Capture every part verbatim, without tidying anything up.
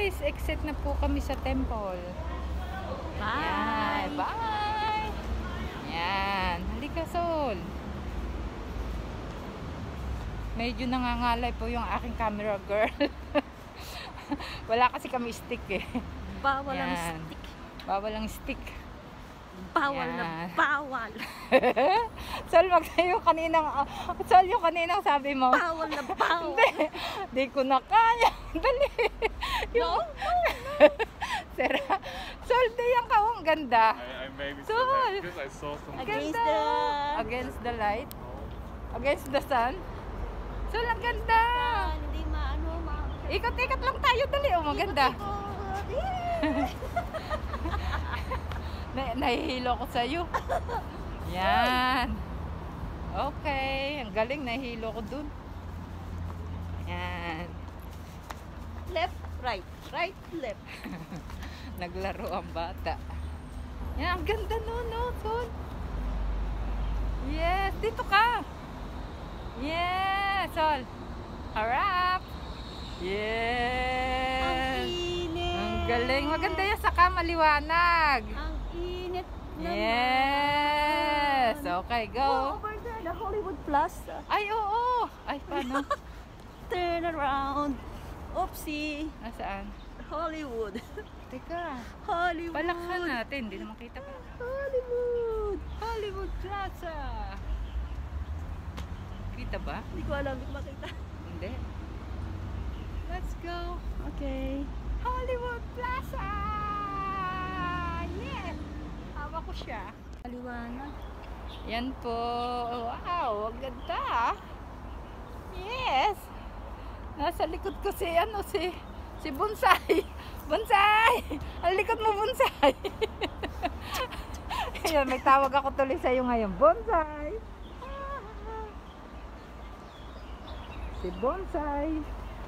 guys, exit na po kami sa temple. Bye! Yan, bye! Yan, halika Sol. Medyo nangangalay po yung aking camera girl. Wala kasi kami stick eh. Bawal ang Yan. stick. Bawal ang stick. Bawal Yan. na bawal. Sol, magsayo kaninang, Sol, yung kaninang sabi mo. Bawal na bawal. Hindi, di ko na kaya. Dali. Yung, Sera. Sol, di yung kawang ganda. I, I maybe So, still have, because I saw some. Against Ganda. the... Against the light. Against the sun. Sol, ang ganda. Ah, hindi maano, ma... Ikot-ikot lang tayo, dali. Oh, maganda. Na nahihilo ko sa'yo. Yan. Okay. Ang galing. Nahihilo ko dun. Yan. Left, right. Right, left. Naglaro ang bata. Yan. Ang ganda nun, no, Sol. Yes. Dito ka. Yes, Sol. Harap. Yes. Ang init. Ang galing. Maganda yan. Saka maliwanag. Ang init naman. Yes. Okay, Oh, go. over there, the Hollywood Plaza. Ay, oo. Ay, paano? Turn around. Oopsie. Nasaan? Hollywood. Teka. Hollywood. Palakhan natin. Hindi na makita pa. Hollywood. Hollywood Plaza. Kita ba? Hindi ko alam, hindi ko makita. Hindi. Let's go. Okay. Hollywood Plaza! Yes! Hawa ko siya. Paliwanag. Yan po. Wow, ang ganda. Yes! Nasa likod ko si ano si si Bonsai. Bonsai! Ang likod mo, Bonsai. Ayan, may tawag ako tuloy sa iyo ngayon. Bonsai! Si Bonsai.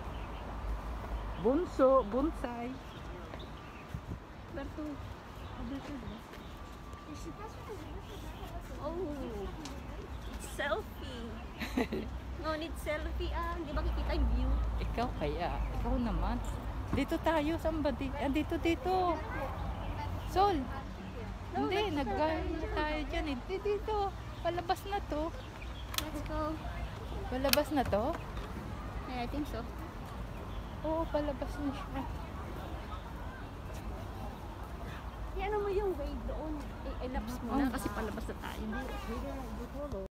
Bunso, Bonsai. Berto. Oh. Selfie. No need selfie ah. Hindi makikita yung view. Ikaw kaya, ikaw naman. Dito tayo, saan ba? Di- ah, dito, dito. Sol. Hindi, nag-gano tayo dyan. Hindi, dito. Palabas na to. Let's go. Palabas na to? Yeah, I think so. Oo, palabas na siya. Yan mo yung way doon. I-elapse mo na kasi palabas na tayo.